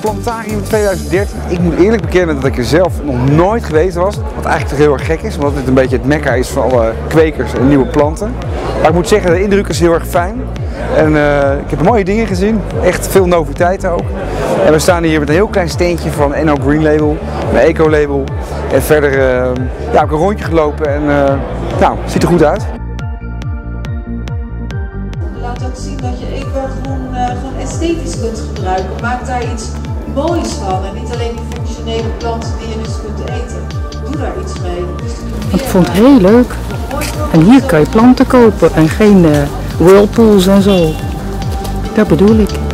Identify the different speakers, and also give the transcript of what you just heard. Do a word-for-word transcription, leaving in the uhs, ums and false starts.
Speaker 1: Plantarium tweeduizend dertien. Ik moet eerlijk bekennen dat ik er zelf nog nooit geweest was. Wat eigenlijk toch heel erg gek is, omdat dit een beetje het mekka is van alle kwekers en nieuwe planten. Maar ik moet zeggen, de indruk is heel erg fijn. En uh, ik heb mooie dingen gezien, echt veel noviteiten ook. En we staan hier met een heel klein steentje van N O Green Label, een eco-label. En verder uh, ja, heb ik een rondje gelopen en uh, nou, het ziet er goed uit.
Speaker 2: Laat ook zien dat je eco-groen uh, gewoon esthetisch kunt gebruiken. Maak daar iets moois van en niet alleen die functionele planten die je dus kunt eten. Doe daar iets mee. Dus
Speaker 3: ik vond het heel leuk. En hier kan je planten kopen en geen uh, whirlpools en zo. Dat bedoel ik.